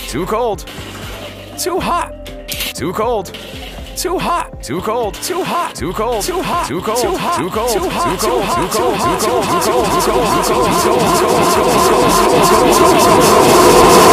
Too cold. Too hot. Too cold. Too hot. Too cold. Too hot. Too cold. Too hot. Too cold. Too hot. Too cold. Too hot. Too cold. Too cold. Too cold. Too cold. Too cold. Too cold. Too cold. Too cold. Too cold.